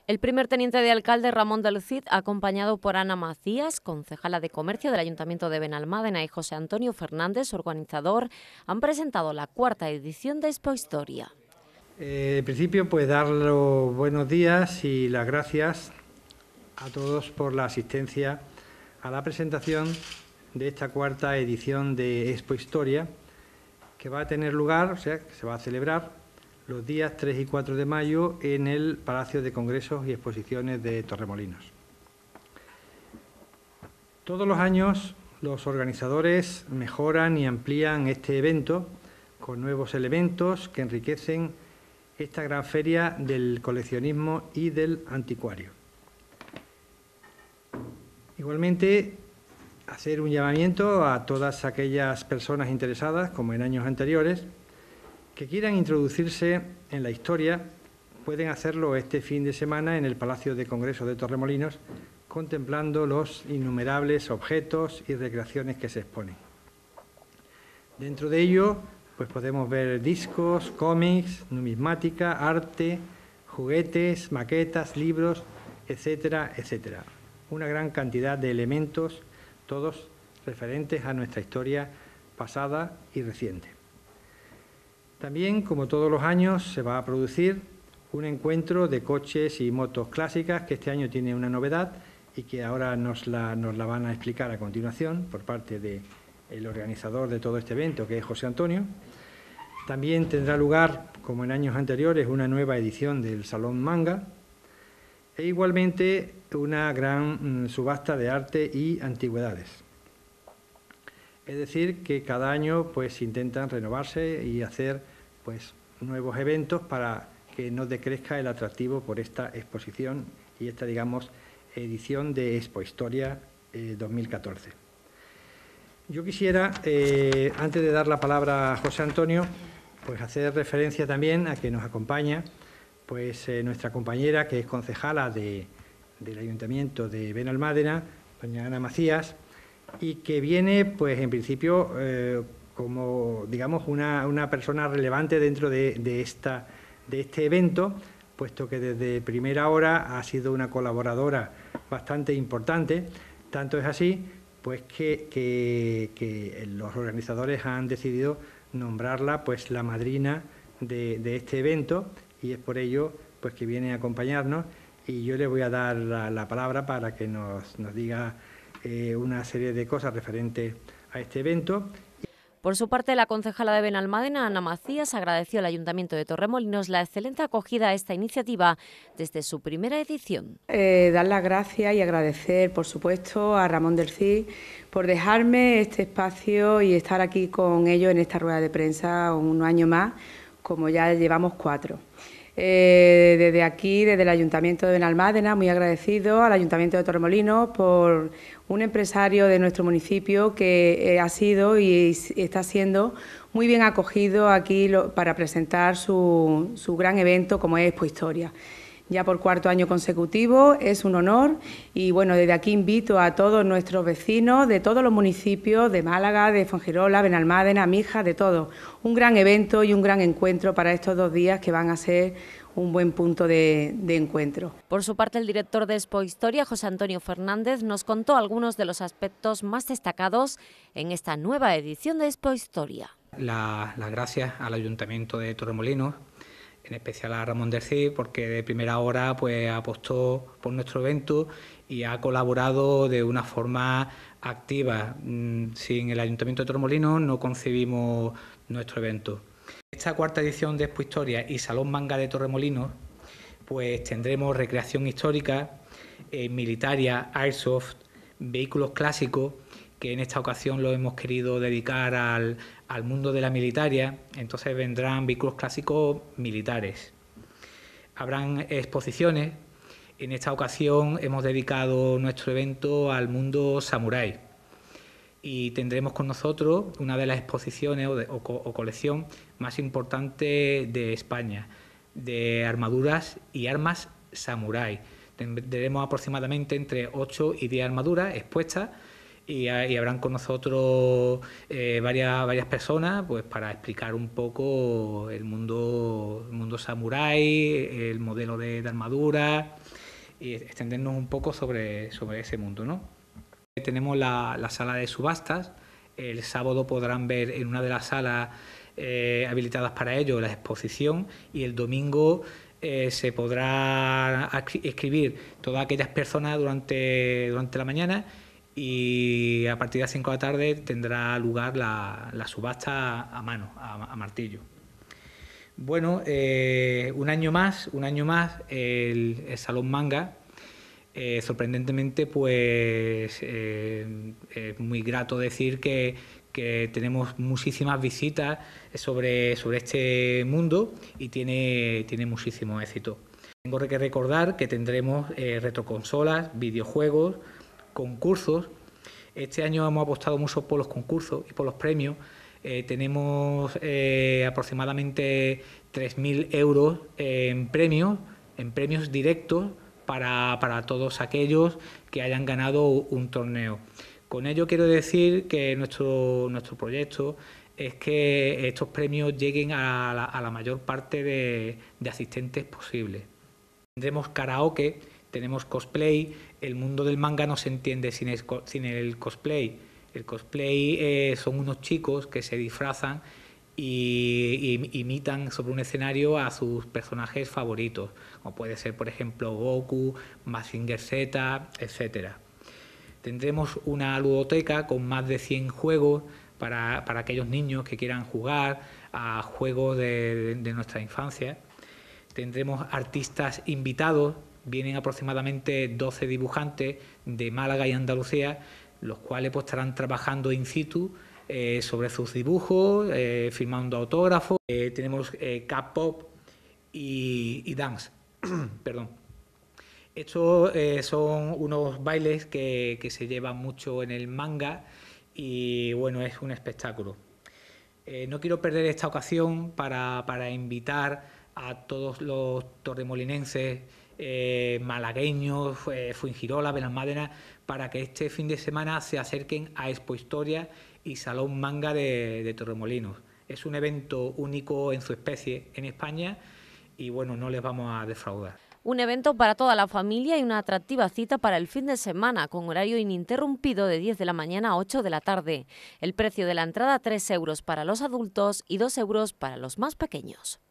El primer teniente de alcalde, Ramón del Cid, acompañado por Ana Macías, concejala de Comercio del Ayuntamiento de Benalmádena, y José Antonio Fernández, organizador, han presentado la cuarta edición de Expohistoria. En principio, pues dar los buenos días y las gracias a todos por la asistencia a la presentación de esta cuarta edición de Expohistoria, que va a tener lugar, o sea, que se va a celebrar los días 3 y 4 de mayo en el Palacio de Congresos y Exposiciones de Torremolinos. Todos los años los organizadores mejoran y amplían este evento con nuevos elementos que enriquecen esta gran feria del coleccionismo y del anticuario. Igualmente, hacer un llamamiento a todas aquellas personas interesadas, como en años anteriores, que quieran introducirse en la historia, pueden hacerlo este fin de semana en el Palacio de Congresos de Torremolinos, contemplando los innumerables objetos y recreaciones que se exponen. Dentro de ello, pues podemos ver discos, cómics, numismática, arte, juguetes, maquetas, libros, etcétera, etcétera. Una gran cantidad de elementos, todos referentes a nuestra historia pasada y reciente. También, como todos los años, se va a producir un encuentro de coches y motos clásicas, que este año tiene una novedad y que ahora nos la van a explicar a continuación por parte del organizador de todo este evento, que es José Antonio. También tendrá lugar, como en años anteriores, una nueva edición del Salón Manga e igualmente una gran subasta de arte y antigüedades. Es decir, que cada año pues intentan renovarse y hacer pues nuevos eventos para que no decrezca el atractivo por esta exposición y esta, digamos, edición de Expohistoria 2014. Yo quisiera, antes de dar la palabra a José Antonio, pues hacer referencia también a que nos acompaña pues nuestra compañera, que es concejala del Ayuntamiento de Benalmádena, doña Ana Macías, y que viene, pues en principio, como, digamos, una persona relevante dentro de este evento, puesto que desde primera hora ha sido una colaboradora bastante importante. Tanto es así, pues que los organizadores han decidido nombrarla, pues, la madrina de este evento, y es por ello, pues, que viene a acompañarnos. Y yo le voy a dar la palabra para que nos diga una serie de cosas referentes a este evento. Por su parte, la concejala de Benalmádena, Ana Macías, agradeció al Ayuntamiento de Torremolinos la excelente acogida a esta iniciativa desde su primera edición. Dar las gracias y agradecer, por supuesto, a Ramón del Cid por dejarme este espacio y estar aquí con ellos en esta rueda de prensa un año más, como ya llevamos 4. Desde aquí, desde el Ayuntamiento de Benalmádena, muy agradecido al Ayuntamiento de Torremolinos por un empresario de nuestro municipio que ha sido y está siendo muy bien acogido aquí para presentar su gran evento como es Expohistoria. Ya por 4º año consecutivo, es un honor y bueno, desde aquí invito a todos nuestros vecinos de todos los municipios, de Málaga, de Fuengirola, Benalmádena, Mijas, de todo. Un gran evento y un gran encuentro para estos 2 días que van a ser un buen punto de encuentro. Por su parte, el director de Expohistoria, José Antonio Fernández, nos contó algunos de los aspectos más destacados en esta nueva edición de Expohistoria. Las gracias al Ayuntamiento de Torremolinos, en especial a Ramón del Cid, porque de primera hora pues apostó por nuestro evento y ha colaborado de una forma activa. Sin el Ayuntamiento de Torremolinos no concebimos nuestro evento. Esta cuarta edición de Expohistoria y Salón Manga de Torremolinos, pues tendremos recreación histórica, militaria, airsoft, vehículos clásicos, que en esta ocasión lo hemos querido dedicar al mundo de la militaria. Entonces vendrán vehículos clásicos militares. Habrán exposiciones. En esta ocasión hemos dedicado nuestro evento al mundo samurái. Y tendremos con nosotros una de las exposiciones o colección más importante de España, de armaduras y armas samurái. Tendremos aproximadamente entre 8 y 10 armaduras expuestas y habrán con nosotros varias personas pues para explicar un poco el mundo samurái, el modelo de armadura y extendernos un poco sobre ese mundo, ¿no? Tenemos la sala de subastas. El sábado podrán ver en una de las salas habilitadas para ello la exposición, y el domingo se podrá escribir todas aquellas personas durante la mañana, y a partir de las 5 de la tarde tendrá lugar la subasta a mano, a martillo. Bueno, un año más el Salón Manga, sorprendentemente, pues es muy grato decir que tenemos muchísimas visitas sobre este mundo y tiene muchísimo éxito. Tengo que recordar que tendremos retroconsolas, videojuegos, concursos. Este año hemos apostado mucho por los concursos y por los premios. Tenemos aproximadamente 3.000 euros en premios directos para todos aquellos que hayan ganado un torneo. Con ello quiero decir que nuestro proyecto es que estos premios lleguen a la mayor parte de asistentes posible. Tendremos karaoke, tenemos cosplay. El mundo del manga no se entiende sin el cosplay. El cosplay son unos chicos que se disfrazan y imitan sobre un escenario a sus personajes favoritos, como puede ser, por ejemplo, Goku, Mazinger Z, etcétera. Tendremos una ludoteca con más de 100 juegos para aquellos niños que quieran jugar a juegos de nuestra infancia. Tendremos artistas invitados. Vienen aproximadamente 12 dibujantes de Málaga y Andalucía, los cuales pues estarán trabajando in situ sobre sus dibujos, firmando autógrafos. Tenemos K-pop y dance. Perdón. Estos son unos bailes que se llevan mucho en el manga y bueno, es un espectáculo. No quiero perder esta ocasión para invitar a todos los torremolinenses, malagueños, Fuengirola, Benalmádena, para que este fin de semana se acerquen a Expo Historia y Salón Manga de Torremolinos. Es un evento único en su especie en España y bueno, no les vamos a defraudar. Un evento para toda la familia y una atractiva cita para el fin de semana, con horario ininterrumpido de 10 de la mañana a 8 de la tarde. El precio de la entrada, 3 euros para los adultos y 2 euros para los más pequeños.